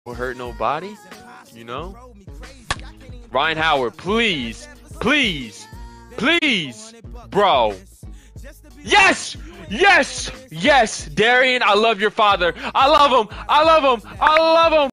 Will hurt nobody, you know? Ryan Howard, please, please, please, bro. Yes! Yes! Yes! Darian, I love your father. I love him. I love him. I love him.